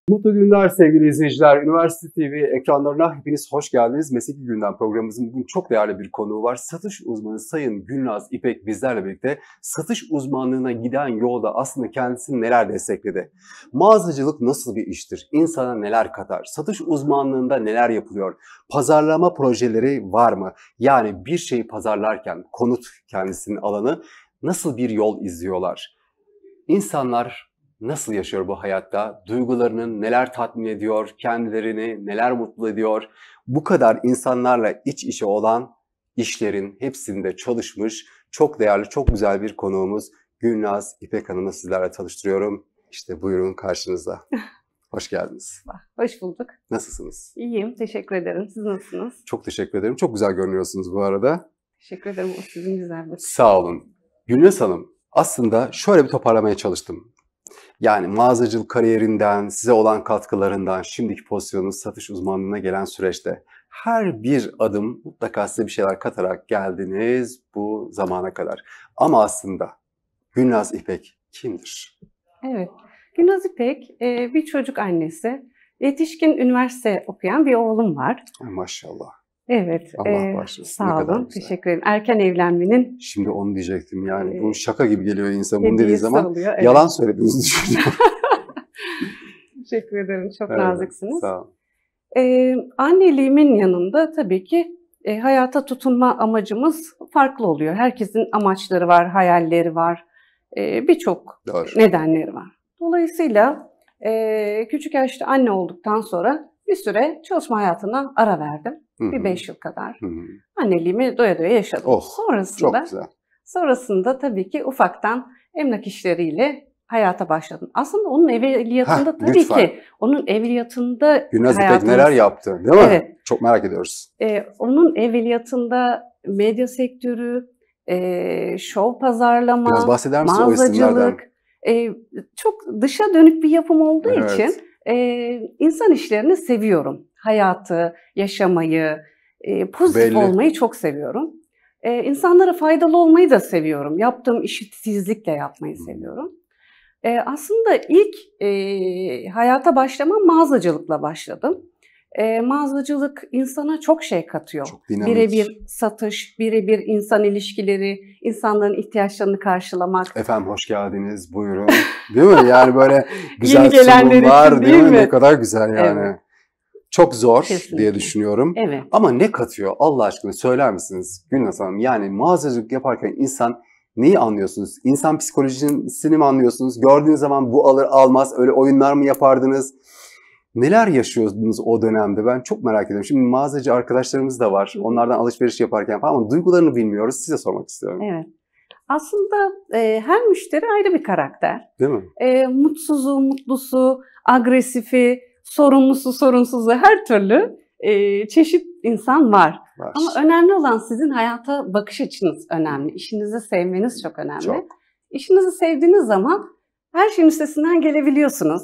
Mutlu günler sevgili izleyiciler. Üniversite TV ekranlarına hepiniz hoş geldiniz. Mesleki Gündem programımızın bugün çok değerli bir konuğu var. Satış uzmanı Sayın Gülnaz İpek bizlerle birlikte satış uzmanlığına giden yolda aslında kendisini neler destekledi? Mağazacılık nasıl bir iştir? İnsana neler katar? Satış uzmanlığında neler yapılıyor? Pazarlama projeleri var mı? Yani bir şeyi pazarlarken konut kendisinin alanı nasıl bir yol izliyorlar? İnsanlar nasıl yaşıyor bu hayatta? Duygularını neler tatmin ediyor? Kendilerini neler mutlu ediyor? Bu kadar insanlarla iç içe olan işlerin hepsinde çalışmış çok değerli, çok güzel bir konuğumuz Gülnaz İpek Hanım'ı sizlerle tanıştırıyorum. İşte buyurun karşınızda. Hoş geldiniz. Hoş bulduk. Nasılsınız? İyiyim, teşekkür ederim. Siz nasılsınız? Çok teşekkür ederim. Çok güzel görünüyorsunuz bu arada. Teşekkür ederim. O sizin güzelliğiniz. Sağ olun. Gülnaz Hanım, aslında şöyle bir toparlamaya çalıştım. Yani mağazacılık kariyerinden, size olan katkılarından, şimdiki pozisyonunuz satış uzmanlığına gelen süreçte her bir adım mutlaka size bir şeyler katarak geldiniz bu zamana kadar. Ama aslında Gülnaz İpek kimdir? Evet, Gülnaz İpek bir çocuk annesi. Yetişkin üniversite okuyan bir oğlum var. Maşallah. Evet, Allah bağışlasın. sağ olun, teşekkür ederim. Erken evlenmenin... Şimdi onu diyecektim yani bu şaka gibi geliyor insan bunu dediği hediyesi zaman. oluyor, evet. Yalan söylediğinizi düşünüyorum. Teşekkür ederim, çok Evet, naziksiniz. sağ olun. Anneliğimin yanında tabii ki hayata tutunma amacımız farklı oluyor. Herkesin amaçları var, hayalleri var, birçok Doğru. nedenleri var. Dolayısıyla küçük yaşta anne olduktan sonra bir süre çalışma hayatına ara verdim. Hı-hı. Bir 5 yıl kadar. Hı-hı. Anneliğimi doya doya yaşadım. Oh, çok güzel. Sonrasında tabii ki ufaktan emlak işleriyle hayata başladım. Aslında onun evveliyatında tabii lütfen. ki onun evveliyatında Gülnaz İpek hayatımız... neler yaptı değil mi? Evet. Çok merak ediyoruz. Onun evveliyatında medya sektörü, şov pazarlama, Biraz bahseder misin o isimlerden? mağazacılık, çok dışa dönük bir yapım olduğu Evet. için insan işlerini seviyorum. Hayatı, yaşamayı, pozitif Belli. olmayı çok seviyorum. İnsanlara faydalı olmayı da seviyorum. Yaptığım işi titizlikle yapmayı seviyorum. Aslında ilk hayata başlamam mağazacılıkla başladım. Mağazacılık insana çok şey katıyor. Çok dinamik. Birebir satış, birebir insan ilişkileri, insanların ihtiyaçlarını karşılamak. Efendim hoş geldiniz, buyurun. Değil mi? Yani böyle güzel Yeni gelenler sunumlar için değil mi? mi? Ne kadar güzel yani. Evet. Çok zor Kesinlikle. diye düşünüyorum. Evet. Ama ne katıyor Allah aşkına söyler misiniz Gülnaz Hanım? Yani mağazacılık yaparken insan neyi anlıyorsunuz? İnsan psikolojisini mi anlıyorsunuz? Gördüğünüz zaman bu alır almaz öyle oyunlar mı yapardınız? Neler yaşıyordunuz o dönemde? Ben çok merak ediyorum. Şimdi mağazacı arkadaşlarımız da var. Onlardan alışveriş yaparken falan ama duygularını bilmiyoruz. Size sormak istiyorum. Evet. Aslında her müşteri ayrı bir karakter. Değil mi? Mutsuzu, mutlusu, agresifi, sorumlusu, sorunsuzu her türlü çeşit insan var. Ama önemli olan sizin hayata bakış açınız önemli. İşinizi sevmeniz çok önemli. Çok. İşinizi sevdiğiniz zaman her şeyin üstesinden gelebiliyorsunuz.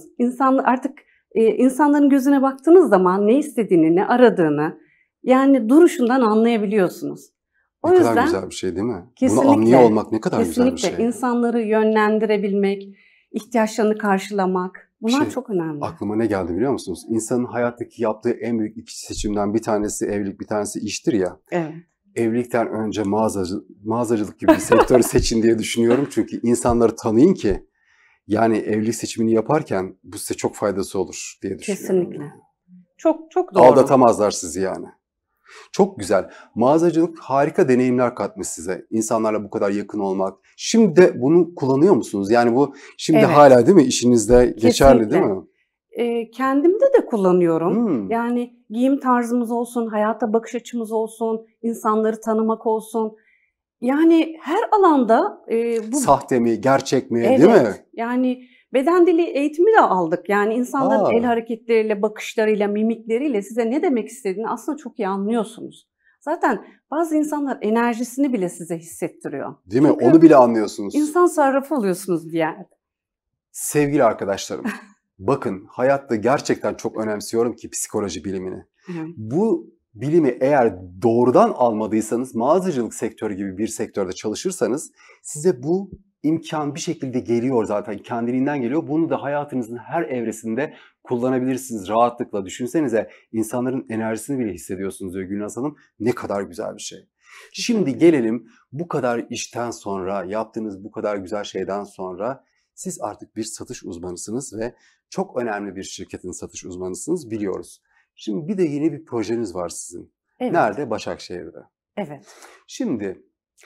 İnsanların gözüne baktığınız zaman ne istediğini, ne aradığını yani duruşundan anlayabiliyorsunuz. O ne yüzden kadar güzel bir şey değil mi? kesinlikle, bunu anlıyor olmak ne kadar güzel bir şey. Kesinlikle insanları yönlendirebilmek, ihtiyaçlarını karşılamak bunlar çok önemli. Aklıma ne geldi biliyor musunuz? İnsanın hayattaki yaptığı en büyük iki seçimden bir tanesi evlilik, bir tanesi iştir ya. Evet. Evlilikten önce mağazacılık gibi bir sektörü seçin diye düşünüyorum. Çünkü insanları tanıyın ki yani evlilik seçimini yaparken bu size çok faydası olur diye düşünüyorum. Kesinlikle. Çok doğru. Aldatamazlar sizi yani. Çok güzel. Mağazacılık harika deneyimler katmış size. İnsanlarla bu kadar yakın olmak. Şimdi de bunu kullanıyor musunuz? Yani bu şimdi Evet. hala değil mi? İşinizde geçerli değil mi? Kendimde de kullanıyorum. Yani giyim tarzımız olsun, hayata bakış açımız olsun, insanları tanımak olsun. Yani her alanda bu... Sahte mi, gerçek mi, evet, değil mi? Yani beden dili eğitimi de aldık. Yani insanların el hareketleriyle, bakışlarıyla, mimikleriyle size ne demek istediğini aslında çok iyi anlıyorsunuz. Zaten bazı insanlar enerjisini bile size hissettiriyor. Değil mi? Çünkü onu bile anlıyorsunuz. İnsan sarrafı oluyorsunuz bir yerde. Sevgili arkadaşlarım, bakın hayatta gerçekten çok önemsiyorum ki psikoloji bilimini. Bu bilimi eğer doğrudan almadıysanız, mağazacılık sektörü gibi bir sektörde çalışırsanız size bu imkan bir şekilde geliyor zaten. Kendiliğinden geliyor. Bunu da hayatınızın her evresinde kullanabilirsiniz rahatlıkla. Düşünsenize insanların enerjisini bile hissediyorsunuz diyor Gülnaz Hanım. Ne kadar güzel bir şey. Şimdi gelelim bu kadar işten sonra, yaptığınız bu kadar güzel şeyden sonra siz artık bir satış uzmanısınız ve çok önemli bir şirketin satış uzmanısınız biliyoruz. Şimdi bir de yeni bir projeniz var sizin. Evet. Nerede? Başakşehir'de. Evet. Şimdi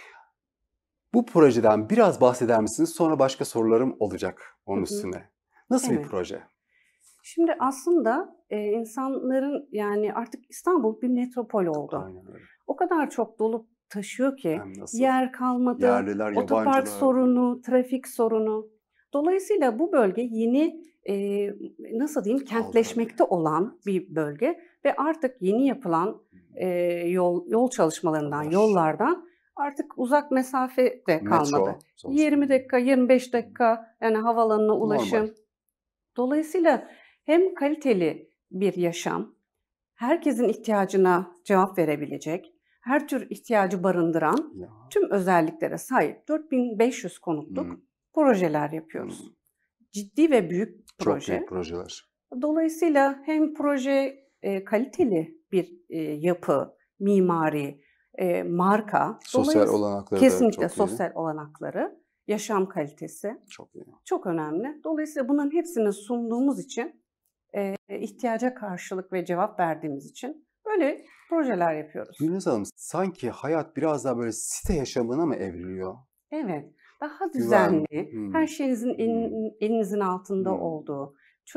bu projeden biraz bahseder misiniz? Sonra başka sorularım olacak onun üstüne. Nasıl bir proje? Şimdi aslında insanların yani artık İstanbul bir metropol oldu. Aynen öyle. O kadar çok dolup taşıyor ki yer kalmadı. Yerliler, otopark yabancılar. sorunu, trafik sorunu. Dolayısıyla bu bölge yeni nasıl diyeyim kentleşmekte olan bir bölge ve artık yeni yapılan yol çalışmalarından, yollardan artık uzak mesafe de kalmadı. Metro, 20 dakika, 25 dakika yani havalanına ulaşım. Normal. Dolayısıyla hem kaliteli bir yaşam, herkesin ihtiyacına cevap verebilecek, her tür ihtiyacı barındıran tüm özelliklere sahip 4500 konutluk projeler yapıyoruz. Ciddi ve büyük proje. Çok büyük projeler. Dolayısıyla hem proje kaliteli bir yapı, mimari, marka. Sosyal olanakları kesinlikle da çok sosyal olanakları, yaşam kalitesi çok iyi. Çok önemli. Dolayısıyla bunların hepsini sunduğumuz için, ihtiyaca karşılık ve cevap verdiğimiz için böyle projeler yapıyoruz. Gülnaz Hanım, sanki hayat biraz daha böyle site yaşamına mı evriliyor? Evet. Daha düzenli, her şeyinizin elinizin altında olduğu,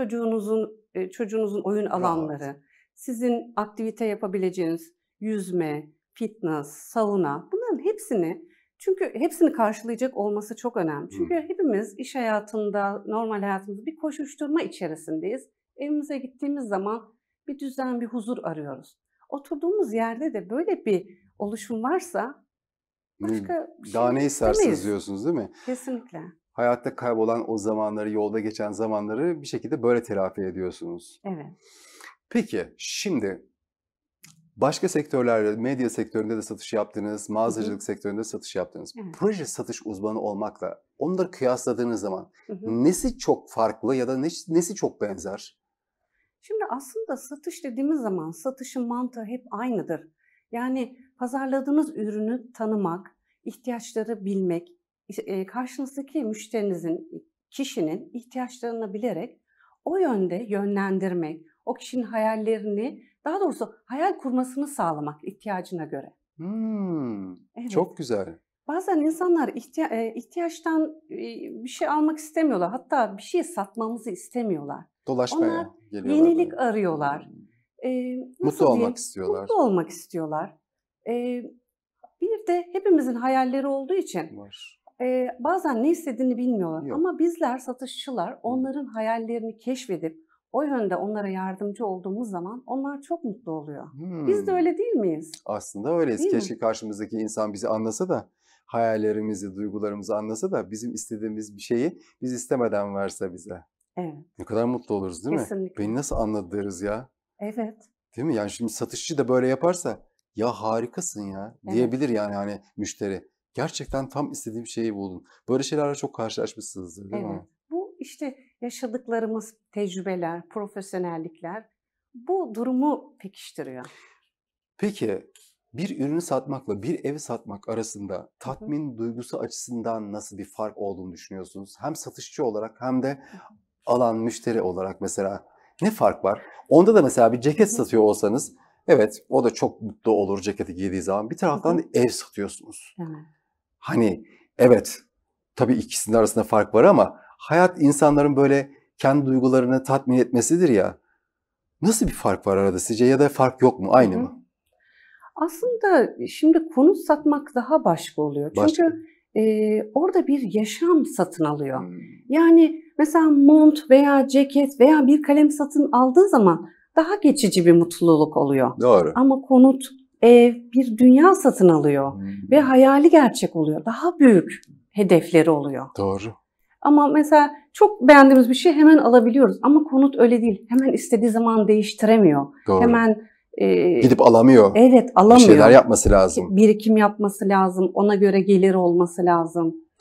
çocuğunuzun oyun alanları, sizin aktivite yapabileceğiniz yüzme, fitness, sauna bunların hepsini karşılayacak olması çok önemli. Çünkü hepimiz iş hayatında, normal hayatımızda bir koşuşturma içerisindeyiz. Evimize gittiğimiz zaman bir düzen, bir huzur arıyoruz. Oturduğumuz yerde de böyle bir oluşum varsa başka bir şey daha ne istersiniz istemeyiz. diyorsunuz değil mi? Kesinlikle. Hayatta kaybolan o zamanları, yolda geçen zamanları bir şekilde böyle telafi ediyorsunuz. Evet. Peki şimdi başka sektörlerde, medya sektöründe de satış yaptınız, mağazacılık sektöründe satış yaptınız. Evet. Proje satış uzmanı olmakla onları kıyasladığınız zaman nesi çok farklı ya da nesi çok benzer? Şimdi aslında satış dediğimiz zaman satışın mantığı hep aynıdır. Yani pazarladığınız ürünü tanımak, ihtiyaçları bilmek, karşınızdaki müşterinizin, kişinin ihtiyaçlarını bilerek o yönde yönlendirmek, o kişinin hayallerini, daha doğrusu hayal kurmasını sağlamak ihtiyacına göre. Evet. Çok güzel. Bazen insanlar ihtiyaçtan bir şey almak istemiyorlar. Hatta bir şey satmamızı istemiyorlar. Dolaşmaya geliyorlar. Yenilik arıyorlar. Mutlu olmak istiyorlar. Mutlu olmak istiyorlar. Bir de hepimizin hayalleri olduğu için bazen ne istediğini bilmiyorlar. Yok. Ama bizler satışçılar onların hayallerini keşfedip o yönde onlara yardımcı olduğumuz zaman onlar çok mutlu oluyor. Biz de öyle değil miyiz? Aslında öyleyiz. Değil Keşke karşımızdaki insan bizi anlasa da, hayallerimizi, duygularımızı anlasa da bizim istediğimiz bir şeyi biz istemeden verse bize. Evet. Ne kadar mutlu oluruz değil mi? Kesinlikle. Beni nasıl anladı deriz ya. Evet. Değil mi? Yani şimdi satışçı da böyle yaparsa ya harikasın ya diyebilir yani hani müşteri. Gerçekten tam istediğim şeyi buldun. Böyle şeylerle çok karşılaşmışsınızdır değil mi? Bu işte yaşadıklarımız, tecrübeler, profesyonellikler bu durumu pekiştiriyor. Peki bir ürünü satmakla bir evi satmak arasında tatmin duygusu açısından nasıl bir fark olduğunu düşünüyorsunuz? Hem satışçı olarak hem de alan müşteri olarak mesela ne fark var? Onda da mesela bir ceket satıyor olsanız evet o da çok mutlu olur ceketi giydiği zaman. Bir taraftan da ev satıyorsunuz. Evet. Hani evet tabii ikisinin arasında fark var ama hayat insanların böyle kendi duygularını tatmin etmesidir ya. Nasıl bir fark var arada sizce ya da fark yok mu? Aynı mı? Aslında şimdi konut satmak daha başka oluyor. Çünkü orada bir yaşam satın alıyor. Yani mesela mont veya ceket veya bir kalem satın aldığı zaman daha geçici bir mutluluk oluyor. Doğru. Ama konut, ev bir dünya satın alıyor ve hayali gerçek oluyor. Daha büyük hedefleri oluyor. Doğru. Ama mesela çok beğendiğimiz bir şey hemen alabiliyoruz. Ama konut öyle değil. Hemen istediği zaman değiştiremiyor. Doğru. Hemen gidip alamıyor. Evet, alamıyor. Bir şeyler yapması lazım. Birikim yapması lazım. Ona göre gelir olması lazım.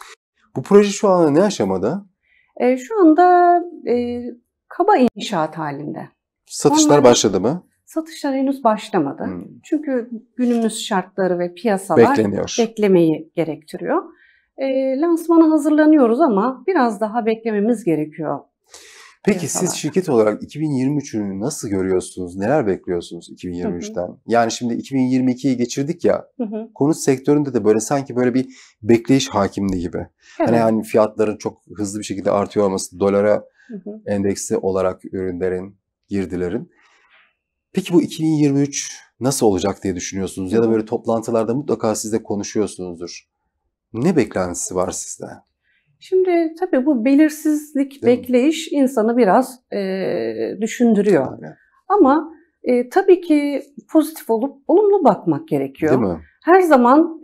Bu proje şu anda ne aşamada? Şu anda kaba inşaat halinde. Satışlar başladı mı? Satışlar henüz başlamadı. Çünkü günümüz şartları ve piyasalar beklemeyi gerektiriyor. Lansmana hazırlanıyoruz ama biraz daha beklememiz gerekiyor. Peki siz şirket olarak 2023'ü nasıl görüyorsunuz? Neler bekliyorsunuz 2023'ten? Yani şimdi 2022'yi geçirdik ya. Konut sektöründe de böyle sanki böyle bir bekleyiş hakimdi gibi. Evet. Hani fiyatların çok hızlı bir şekilde artıyor olması, dolara endeksi olarak ürünlerin, girdilerin. Peki bu 2023 nasıl olacak diye düşünüyorsunuz? Ya da böyle toplantılarda mutlaka siz de konuşuyorsunuzdur. Ne beklentisi var sizde? Şimdi tabii bu belirsizlik, bekleyiş insanı biraz düşündürüyor. Aynen. Ama tabii ki pozitif olup olumlu bakmak gerekiyor. Değil mi? Her zaman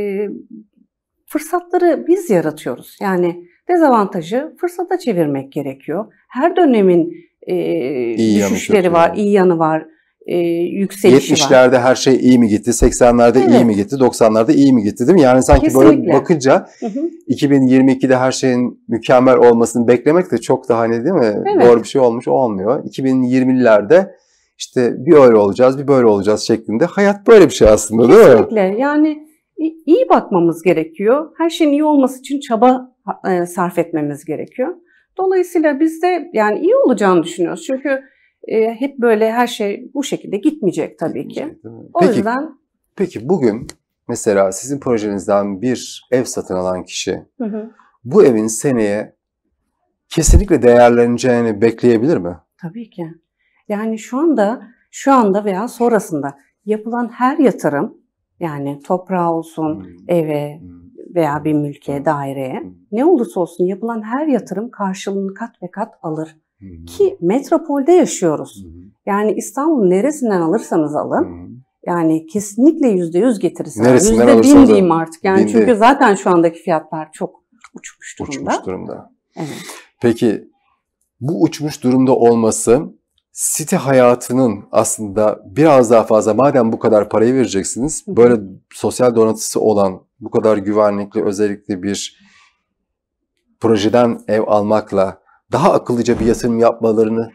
fırsatları biz yaratıyoruz. Yani dezavantajı fırsata çevirmek gerekiyor. Her dönemin düşüşleri var, iyi yanı var, yükselişi 70'lerde var. Her şey iyi mi gitti, 80'lerde iyi mi gitti, 90'larda iyi mi gitti değil mi? Yani sanki böyle bakınca 2022'de her şeyin mükemmel olmasını beklemek de çok da değil mi? Doğru bir şey olmuyor. 2020'lerde işte bir öyle olacağız, bir böyle olacağız şeklinde. Hayat böyle bir şey aslında değil mi? Kesinlikle. Yani iyi bakmamız gerekiyor. Her şeyin iyi olması için çaba sarf etmemiz gerekiyor. Dolayısıyla biz de yani iyi olacağını düşünüyoruz. Çünkü hep böyle her şey bu şekilde gitmeyecek tabii ki. O yüzden... Peki bugün mesela sizin projenizden bir ev satın alan kişi bu evin seneye kesinlikle değerleneceğini bekleyebilir mi? Tabii ki. Yani şu anda veya sonrasında yapılan her yatırım, yani toprağa olsun, eve veya bir mülke, daireye, ne olursa olsun yapılan her yatırım karşılığını kat ve kat alır. Ki metropolde yaşıyoruz. Yani İstanbul'un neresinden alırsanız alın, yani kesinlikle %100 getirisi var. %1000 diyeyim artık. Yani çünkü zaten şu andaki fiyatlar çok uçmuş durumda. Evet. Peki bu uçmuş durumda olması site hayatının aslında biraz daha fazla, madem bu kadar parayı vereceksiniz, böyle sosyal donatısı olan, bu kadar güvenlikli, özellikle bir projeden ev almakla daha akıllıca bir yatırım yapmalarını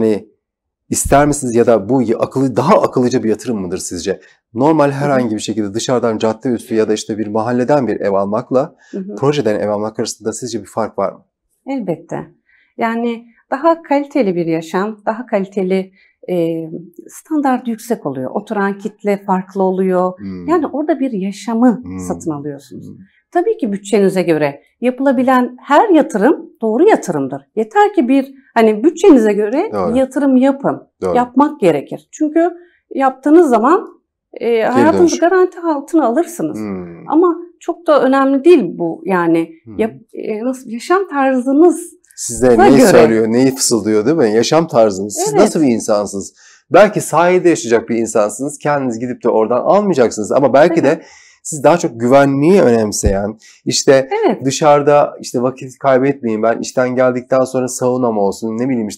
ister misiniz ya da bu daha akıllıca bir yatırım mıdır sizce? Normal herhangi bir şekilde dışarıdan cadde üstü ya da işte bir mahalleden bir ev almakla projeden ev almak arasında sizce bir fark var mı? Elbette. Yani daha kaliteli bir yaşam, daha kaliteli standart yüksek oluyor. Oturan kitle farklı oluyor. Yani orada bir yaşamı satın alıyorsunuz. Tabii ki bütçenize göre yapılabilen her yatırım doğru yatırımdır. Yeter ki bütçenize göre yatırım yapın. Doğru. Yapmak gerekir. Çünkü yaptığınız zaman hayatınızı garanti altına alırsınız. Ama çok da önemli değil bu. Yani yaşam tarzınız size neyi söylüyor, neyi fısıldıyor değil mi? Yaşam tarzınız. Siz nasıl bir insansınız? Belki sahilde yaşayacak bir insansınız. Kendiniz gidip de oradan almayacaksınız. Ama belki de siz daha çok güvenliği önemseyen, dışarıda vakit kaybetmeyeyim, ben işten geldikten sonra saunam olsun,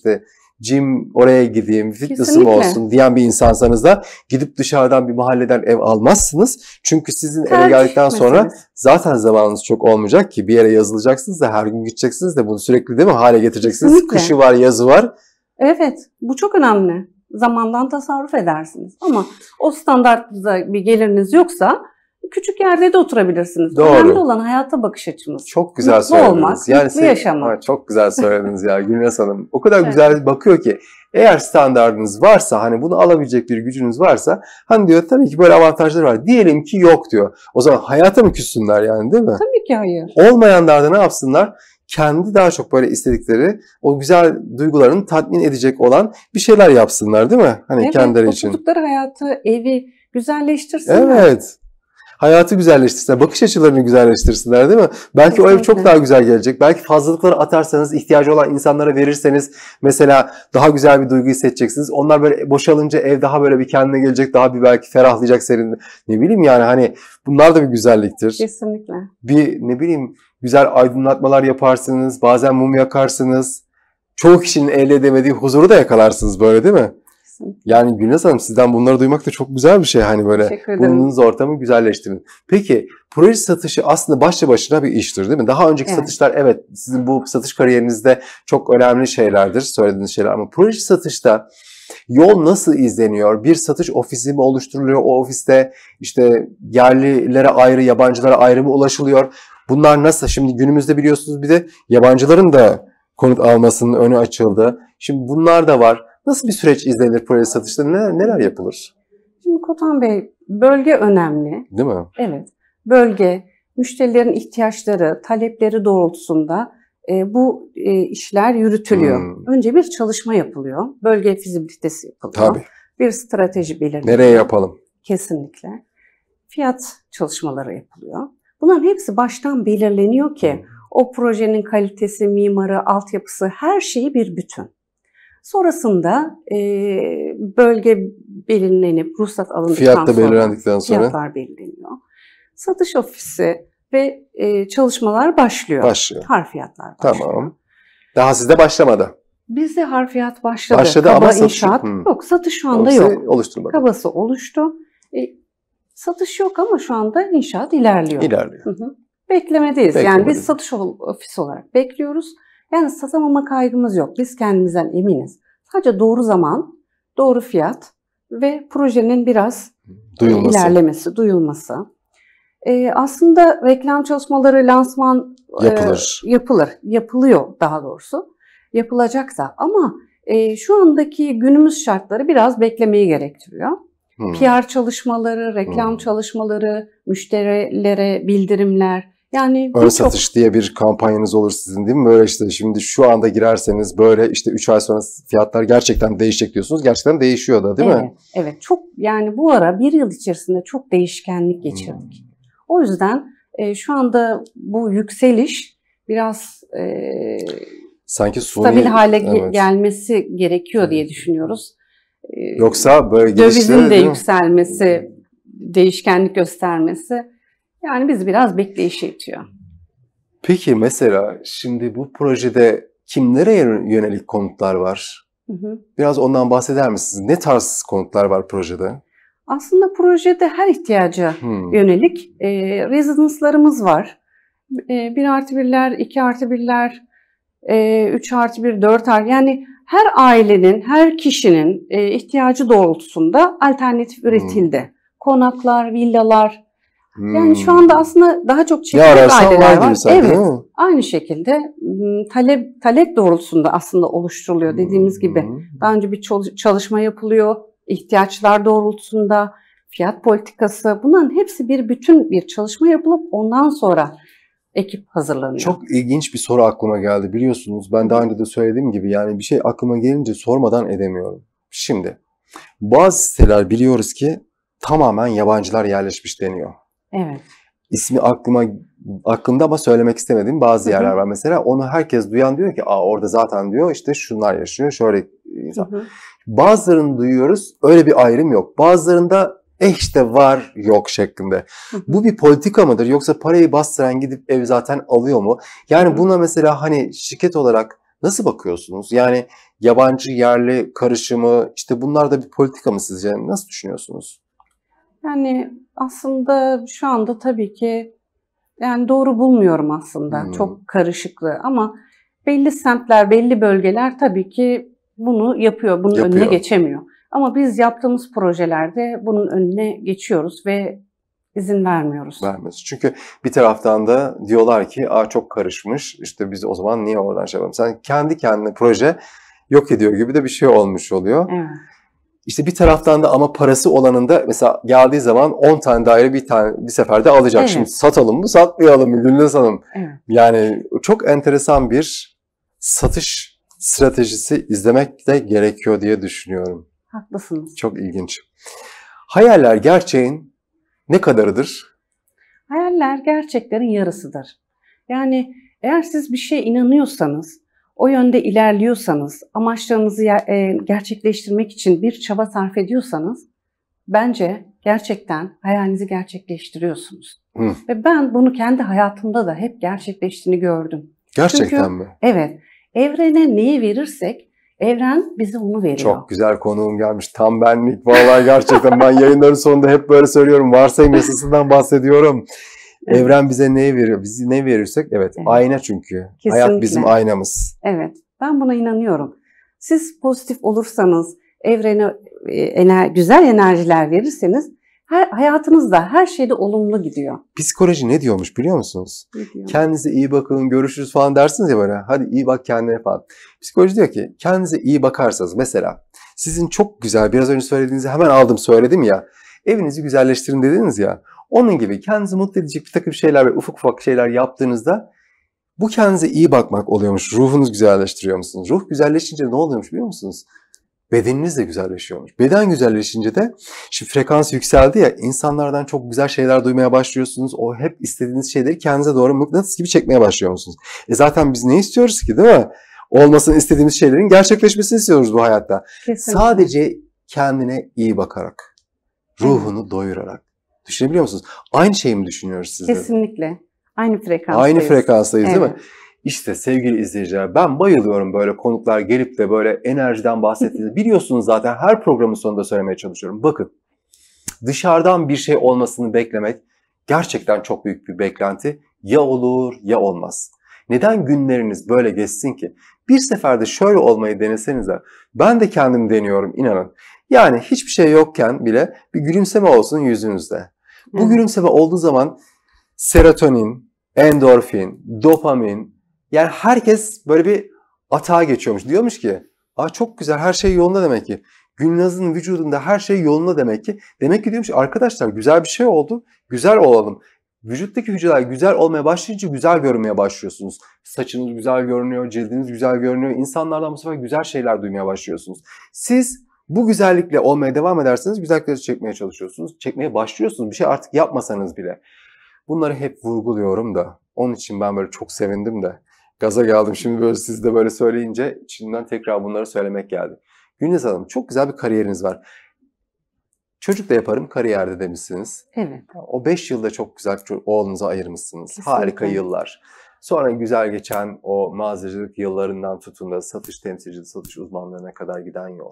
gym oraya gideyim, fitness'ım olsun diyen bir insansanız da gidip dışarıdan bir mahalleden ev almazsınız. Çünkü sizin eve geldikten sonra zaten zamanınız çok olmayacak ki bir yere yazılacaksınız da her gün gideceksiniz de bunu sürekli değil mi hale getireceksiniz. Kesinlikle. Kışı var, yazı var. Evet, bu çok önemli. Zamandan tasarruf edersiniz. Ama o standartta bir geliriniz yoksa küçük yerde de oturabilirsiniz. Doğru. Önemli olan hayata bakış açımız. Çok güzel mutlu söylediniz. Olmak, mutlu yaşamak. Çok güzel söylediniz ya Gülnaz Hanım. O kadar güzel bakıyor ki eğer standardınız varsa bunu alabilecek bir gücünüz varsa diyor tabii ki böyle avantajları var. Diyelim ki yok diyor. O zaman hayata mı küssünler yani değil mi? Tabii ki hayır. Olmayanlar da ne yapsınlar? Kendi daha çok böyle istedikleri o güzel duygularını tatmin edecek olan bir şeyler yapsınlar değil mi? Kendileri için. Oturdukları hayatı, evi güzelleştirsinler. Evet. Hayatı güzelleştirsinler, bakış açılarını güzelleştirsinler değil mi? Belki o ev çok daha güzel gelecek. Belki fazlalıkları atarsanız, ihtiyacı olan insanlara verirseniz mesela daha güzel bir duygu hissedeceksiniz. Onlar böyle boşalınca ev daha böyle bir kendine gelecek, daha bir belki ferahlayacak senin. Ne bileyim bunlar da bir güzelliktir. Kesinlikle. Bir güzel aydınlatmalar yaparsınız, bazen mum yakarsınız. Çoğu kişinin elde edemediği huzuru da yakalarsınız böyle değil mi? kesin. Yani Gülnaz Hanım, sizden bunları duymak da çok güzel bir şey. Hani böyle Teşekkür ederim. bulunduğunuz ortamı güzelleştirin. Peki proje satışı aslında başlı başına bir iştir değil mi? Daha önceki Evet. satışlar, evet, sizin bu satış kariyerinizde çok önemli şeylerdir, söylediğiniz şeyler, ama proje satışta yol nasıl izleniyor? Bir satış ofisi mi oluşturuluyor? O ofiste işte yerlilere ayrı, yabancılara ayrı mı ulaşılıyor? Bunlar nasıl? Şimdi günümüzde biliyorsunuz bir de yabancıların da konut almasının önü açıldı. Şimdi bunlar da var. Nasıl bir süreç izlenir proje satışta? Neler yapılır? Şimdi Kotan Bey, bölge önemli. Değil mi? Evet, bölge, müşterilerin ihtiyaçları, talepleri doğrultusunda bu işler yürütülüyor. Önce bir çalışma yapılıyor. Bölge fizibilitesi yapılıyor. Tabii. Bir strateji belirleniyor. Nereye yapalım? Kesinlikle. Fiyat çalışmaları yapılıyor. Bunların hepsi baştan belirleniyor ki o projenin kalitesi, mimarı, altyapısı, her şeyi bir bütün. Sonrasında bölge belirlenip ruhsat alındıktan Fiyat da sonra belirlendikten sonra fiyatlar belirleniyor. Satış ofisi ve çalışmalar başlıyor. Harfiyatlar başlıyor. Tamam. Daha sizde başlamadı. Bizde harfiyat başladı. Başladı Kaba ama inşaat yok. Satış şu anda yok. Oluşturmadı. Kabası oluştu. Satış yok ama şu anda inşaat ilerliyor. Beklemedeyiz. Yani biz satış ofisi olarak bekliyoruz. Yani satamama kaygımız yok. Biz kendimizden eminiz. Sadece doğru zaman, doğru fiyat ve projenin biraz ilerlemesi, duyulması. Aslında reklam çalışmaları, lansman yapılıyor daha doğrusu. Yapılacak da ama şu andaki günümüz şartları biraz beklemeyi gerektiriyor. PR çalışmaları, reklam çalışmaları, müşterilere bildirimler. Yani ön satış diye bir kampanyanız olur sizin, değil mi? Böyle işte şimdi şu anda girerseniz böyle işte 3 ay sonra fiyatlar gerçekten değişecek diyorsunuz. Gerçekten değişiyor da, değil mi? Evet. Çok, yani bu ara bir yıl içerisinde çok değişkenlik geçirdik. O yüzden şu anda bu yükseliş biraz sanki stabil hale gelmesi gerekiyor diye düşünüyoruz. Yoksa böyle dövizin de yükselmesi, değişkenlik göstermesi yani bizi biraz bekleyişe itiyor. Peki mesela şimdi bu projede kimlere yönelik konutlar var? Biraz ondan bahseder misiniz? Ne tarz konutlar var projede? Aslında projede her ihtiyaca yönelik rezidanslarımız var. 1+1'ler, 2+1'ler, 3+1, 4+1, yani her ailenin, her kişinin ihtiyacı doğrultusunda alternatif üretildi. Konaklar, villalar. Yani şu anda aslında daha çok çekirdek aileler var. Evet, aynı şekilde talep doğrultusunda aslında oluşturuluyor. Dediğimiz gibi daha önce bir çalışma yapılıyor. İhtiyaçlar doğrultusunda, fiyat politikası, bunların hepsi bir bütün bir çalışma yapılıp ondan sonra ekip hazırlanıyor. Çok ilginç bir soru aklıma geldi. Biliyorsunuz ben daha önce de söylediğim gibi yani bir şey aklıma gelince sormadan edemiyorum. Şimdi bazı siteler biliyoruz ki tamamen yabancılar yerleşmiş deniyor. Evet. İsmi aklımda ama söylemek istemediğim bazı yerler var. Mesela onu herkes duyan diyor ki orada zaten diyor işte şunlar yaşıyor, şöyle insan. Bazılarını duyuyoruz, öyle bir ayrım yok. Bazılarında işte var yok şeklinde. Bu bir politika mıdır yoksa parayı bastıran gidip ev zaten alıyor mu? Yani buna mesela hani şirket olarak nasıl bakıyorsunuz? Yani yabancı yerli karışımı, işte bunlar da bir politika mı sizce? Nasıl düşünüyorsunuz? Yani aslında şu anda tabii ki yani doğru bulmuyorum aslında. Çok karışıklı ama belli semtler, belli bölgeler tabii ki bunu yapıyor. Bunun önüne geçemiyor. Ama biz yaptığımız projelerde bunun önüne geçiyoruz ve izin vermiyoruz. Çünkü bir taraftan da diyorlar ki çok karışmış. İşte biz o zaman niye oradan şey yapalım? Sen kendi kendine proje yok ediyor gibi de bir şey olmuş oluyor. Evet. İşte bir taraftan da ama parası olanın da mesela geldiği zaman 10 tane daire bir seferde alacak. Evet. Şimdi satalım mı satmayalım mı Gülnaz Hanım? Evet. Yani çok enteresan bir satış stratejisi izlemek de gerekiyor diye düşünüyorum. Haklısınız. Çok ilginç. Hayaller gerçeğin ne kadarıdır? Hayaller gerçeklerin yarısıdır. Yani eğer siz bir şeye inanıyorsanız, o yönde ilerliyorsanız, amaçlarınızı gerçekleştirmek için bir çaba sarf ediyorsanız, bence gerçekten hayalinizi gerçekleştiriyorsunuz. Ve ben bunu kendi hayatımda da hep gerçekleştiğini gördüm. Gerçekten mi? Evet. Evrene neyi verirsek Evren bize onu veriyor. Çok güzel konuğum gelmiş. Tam benlik. Vallahi gerçekten ben yayınların sonunda hep böyle söylüyorum. Varsayım yasasından bahsediyorum. Evet. Evren bize ne veriyor? Biz ne verirsek evet. Ayna çünkü. Kesinlikle. Hayat bizim aynamız. Evet. Ben buna inanıyorum. Siz pozitif olursanız, evrene güzel enerjiler verirseniz hayatınızda her şeyde olumlu gidiyor. Psikoloji ne diyormuş biliyor musunuz? Ne diyor? Kendinize iyi bakın, görüşürüz falan dersiniz ya böyle. Hadi iyi bak kendine falan. Psikoloji diyor ki kendinize iyi bakarsanız mesela sizin çok güzel biraz önce söylediğinizi hemen aldım söyledim ya. Evinizi güzelleştirin dediniz ya. Onun gibi kendinizi mutlu edecek bir takım şeyler ve ufak şeyler yaptığınızda bu kendinize iyi bakmak oluyormuş. Ruhunuz güzelleştiriyor musunuz? Ruh güzelleşince ne oluyormuş biliyor musunuz? Bedeniniz de güzelleşiyormuş. Beden güzelleşince de şimdi frekans yükseldi ya insanlardan çok güzel şeyler duymaya başlıyorsunuz. O hep istediğiniz şeyleri kendinize doğru mıknatıs gibi çekmeye başlıyor musunuz? Zaten biz ne istiyoruz ki değil mi? Olmasını istediğimiz şeylerin gerçekleşmesini istiyoruz bu hayatta. Kesinlikle. Sadece kendine iyi bakarak, ruhunu doyurarak. Düşünebiliyor musunuz? Aynı şeyi mi düşünüyoruz sizde? Kesinlikle. Aynı frekanstayız. Aynı frekanstayız değil mi? Evet. İşte sevgili izleyiciler ben bayılıyorum böyle konuklar gelip de böyle enerjiden bahsettiğinde. Biliyorsunuz zaten her programın sonunda söylemeye çalışıyorum. Bakın dışarıdan bir şey olmasını beklemek gerçekten çok büyük bir beklenti. Ya olur ya olmaz. Neden günleriniz böyle geçsin ki? Bir seferde şöyle olmayı denesenize. Ben de kendim deniyorum inanın. Yani hiçbir şey yokken bile bir gülümseme olsun yüzünüzde. Bu gülümseme olduğu zaman serotonin, endorfin, dopamin yani herkes böyle bir atağa geçiyormuş. Diyormuş ki çok güzel her şey yolunda demek ki. Gülnaz'ın vücudunda her şey yolunda demek ki. Demek ki diyormuş arkadaşlar güzel bir şey oldu. Güzel olalım. Vücuttaki hücreler güzel olmaya başlayınca güzel görünmeye başlıyorsunuz. Saçınız güzel görünüyor, cildiniz güzel görünüyor. İnsanlardan bu sefer güzel şeyler duymaya başlıyorsunuz. Siz bu güzellikle olmaya devam ederseniz güzellikleri çekmeye çalışıyorsunuz. Çekmeye başlıyorsunuz. Bir şey artık yapmasanız bile. Bunları hep vurguluyorum da. Onun için ben böyle çok sevindim de. Gaza geldim. Şimdi böyle siz de böyle söyleyince içimden tekrar bunları söylemek geldi. Gülnaz Hanım çok güzel bir kariyeriniz var. Çocuk da yaparım kariyerde demişsiniz. Evet. O 5 yılda çok güzel oğlunuza ayırmışsınız. Kesinlikle. Harika yıllar. Sonra güzel geçen o mağazacılık yıllarından tutun da satış temsilcisi, satış uzmanlığına kadar giden yol.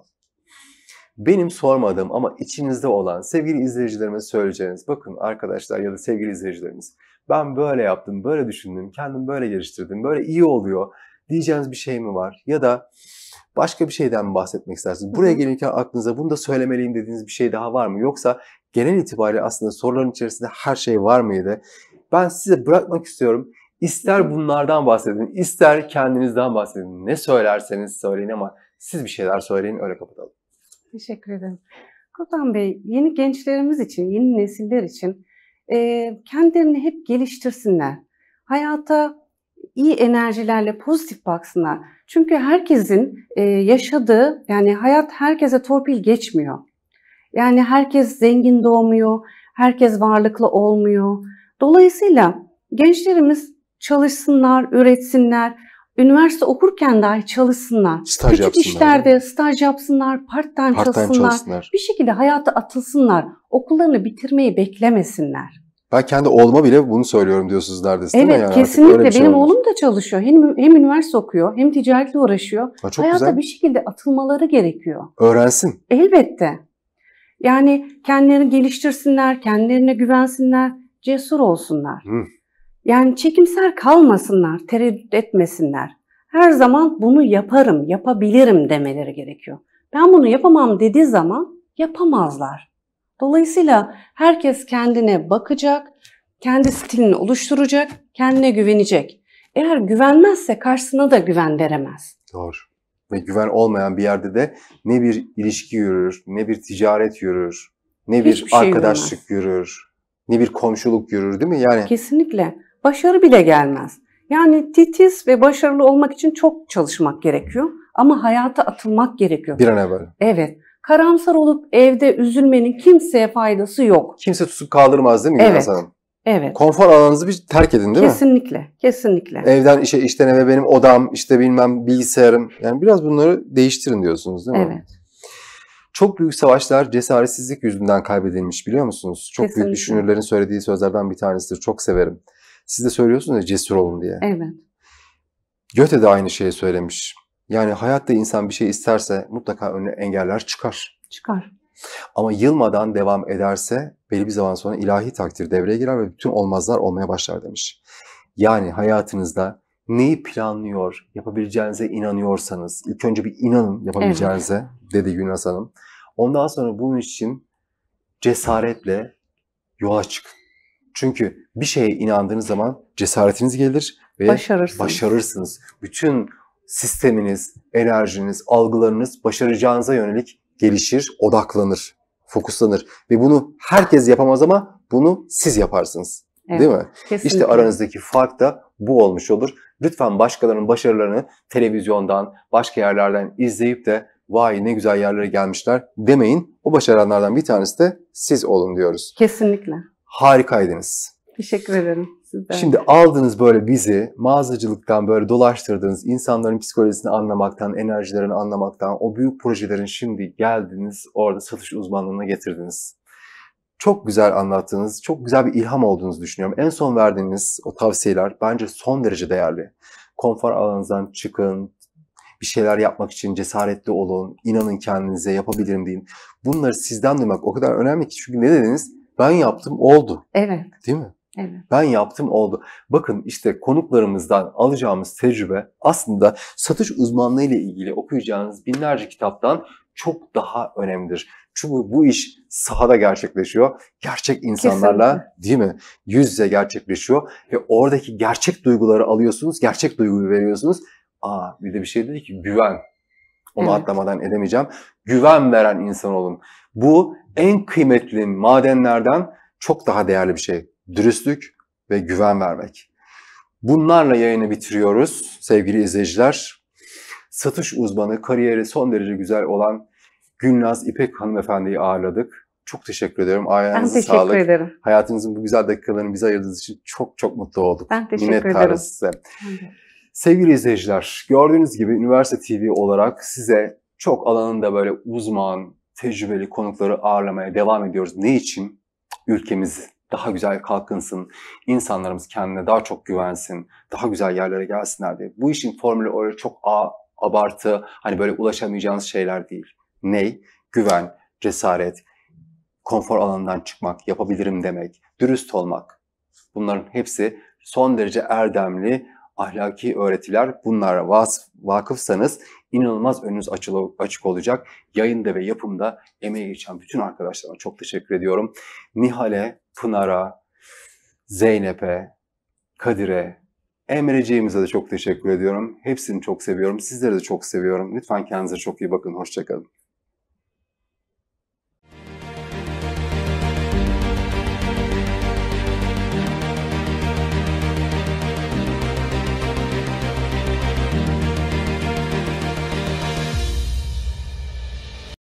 Benim sormadığım ama içinizde olan sevgili izleyicilerime söyleyeceğiniz, bakın arkadaşlar ya da sevgili izleyicilerimiz, ben böyle yaptım, böyle düşündüm, kendim böyle geliştirdim, böyle iyi oluyor diyeceğiniz bir şey mi var? Ya da başka bir şeyden mi bahsetmek istersiniz? Buraya gelirken aklınıza bunu da söylemeliyim dediğiniz bir şey daha var mı? Yoksa genel itibariyle aslında soruların içerisinde her şey var mıydı? Ben size bırakmak istiyorum. İster bunlardan bahsedin, ister kendinizden bahsedin. Ne söylerseniz söyleyin ama siz bir şeyler söyleyin, öyle kapatalım. Teşekkür ederim. Kurtan Bey, yeni gençlerimiz için, yeni nesiller için kendilerini hep geliştirsinler. Hayata iyi enerjilerle pozitif baksınlar. Çünkü herkesin yaşadığı, yani hayat herkese torpil geçmiyor. Yani herkes zengin doğmuyor, herkes varlıklı olmuyor. Dolayısıyla gençlerimiz çalışsınlar, üretsinler, üniversite okurken dahi çalışsınlar. Staj Küçük yapsınlar, işlerde staj yapsınlar, part-time çalışsınlar. Bir şekilde hayata atılsınlar. Okullarını bitirmeyi beklemesinler. Ben kendi oğluma bile bunu söylüyorum diyorsunuz neredeyse değil mi? Evet, Yani kesinlikle. şey Benim olmuş. oğlum da çalışıyor. Hem üniversite okuyor, hem ticaretle uğraşıyor. Çok Hayata güzel. bir şekilde atılmaları gerekiyor. Öğrensin. Elbette. Yani kendilerini geliştirsinler, kendilerine güvensinler, cesur olsunlar. Yani çekimser kalmasınlar, tereddüt etmesinler. Her zaman bunu yaparım, yapabilirim demeleri gerekiyor. Ben bunu yapamam dediği zaman yapamazlar. Dolayısıyla herkes kendine bakacak, kendi stilini oluşturacak, kendine güvenecek. Eğer güvenmezse karşısına da güven veremez. Doğru. Ve güven olmayan bir yerde de ne bir ilişki yürür, ne bir ticaret yürür, ne bir arkadaşlık yürür, ne bir komşuluk yürür değil mi? Yani kesinlikle. Başarı bile gelmez. Yani titiz ve başarılı olmak için çok çalışmak gerekiyor. Ama hayata atılmak gerekiyor. Bir an evvel. Evet. Karamsar olup evde üzülmenin kimseye faydası yok. Kimse tutup kaldırmaz değil mi? Evet. Hanım? Evet. Konfor alanınızı bir terk edin değil mi? Kesinlikle. Kesinlikle. Evden işe, işten eve benim odam, işte bilmem bilgisayarım. Yani biraz bunları değiştirin diyorsunuz değil mi? Evet. Çok büyük savaşlar cesaretsizlik yüzünden kaybedilmiş biliyor musunuz? Çok Kesinlikle. büyük düşünürlerin söylediği sözlerden bir tanesidir. Çok severim. Siz de söylüyorsunuz ya cesur olun diye. Evet. Goethe de aynı şeyi söylemiş. Yani hayatta insan bir şey isterse mutlaka önüne engeller çıkar. Çıkar. Ama yılmadan devam ederse belli bir zaman sonra ilahi takdir devreye girer ve bütün olmazlar olmaya başlar demiş. Yani hayatınızda neyi planlıyor, yapabileceğinize inanıyorsanız, ilk önce bir inanın yapabileceğinize, dedi Gülnaz Hanım. Ondan sonra bunun için cesaretle yola çıkın. Çünkü bir şeye inandığınız zaman cesaretiniz gelir ve başarırsınız. Bütün sisteminiz, enerjiniz, algılarınız başaracağınıza yönelik gelişir, odaklanır, fokuslanır. Ve bunu herkes yapamaz ama bunu siz yaparsınız. Evet, değil mi? Kesinlikle. İşte aranızdaki fark da bu olmuş olur. Lütfen başkalarının başarılarını televizyondan, başka yerlerden izleyip de vay ne güzel yerlere gelmişler demeyin. O başaranlardan bir tanesi de siz olun diyoruz. Kesinlikle. Harikaydınız. Teşekkür ederim. Sizden. Şimdi aldınız böyle bizi mağazacılıktan böyle dolaştırdınız, insanların psikolojisini anlamaktan, enerjilerini anlamaktan, o büyük projelerin şimdi geldiniz, orada satış uzmanlığına getirdiniz. Çok güzel anlattınız, çok güzel bir ilham olduğunuzu düşünüyorum. En son verdiğiniz o tavsiyeler bence son derece değerli. Konfor alanınızdan çıkın, bir şeyler yapmak için cesaretli olun, inanın kendinize, yapabilirim deyin. Bunları sizden duymak o kadar önemli ki, çünkü ne dediniz? Ben yaptım, oldu. Evet. Değil mi? Evet. Ben yaptım, oldu. Bakın işte konuklarımızdan alacağımız tecrübe aslında satış uzmanlığı ile ilgili okuyacağınız binlerce kitaptan çok daha önemlidir. Çünkü bu iş sahada gerçekleşiyor. Gerçek insanlarla, kesinlikle, değil mi? Yüz yüze gerçekleşiyor ve oradaki gerçek duyguları alıyorsunuz, gerçek duyguyu veriyorsunuz. Bir de bir şey dedi ki güven. Onu atlamadan edemeyeceğim. Güven veren insan olun. Bu en kıymetli madenlerden çok daha değerli bir şey. Dürüstlük ve güven vermek. Bunlarla yayını bitiriyoruz sevgili izleyiciler. Satış uzmanı, kariyeri son derece güzel olan Gülnaz İpek hanımefendiyi ağırladık. Çok teşekkür ediyorum. Ayağınıza sağlık. Ben teşekkür ederim. Hayatınızın bu güzel dakikalarını bize ayırdığınız için çok çok mutlu olduk. Ben teşekkür ederim. Size. Sevgili izleyiciler, gördüğünüz gibi Üniversite TV olarak size çok alanında böyle uzman, tecrübeli konukları ağırlamaya devam ediyoruz. Ne için? Ülkemiz daha güzel kalkınsın, insanlarımız kendine daha çok güvensin, daha güzel yerlere gelsinler diye. Bu işin formülü öyle çok abartı, hani böyle ulaşamayacağınız şeyler değil. Ney? Güven, cesaret, konfor alanından çıkmak, yapabilirim demek, dürüst olmak. Bunların hepsi son derece erdemli, ahlaki öğretiler. Bunlara vakıfsanız inanılmaz önünüz açık olacak. Yayında ve yapımda emeği geçen bütün arkadaşlarıma çok teşekkür ediyorum. Nihal'e, Pınar'a, Zeynep'e, Kadir'e, Emreciğimize de çok teşekkür ediyorum. Hepsini çok seviyorum. Sizleri de çok seviyorum. Lütfen kendinize çok iyi bakın. Hoşça kalın.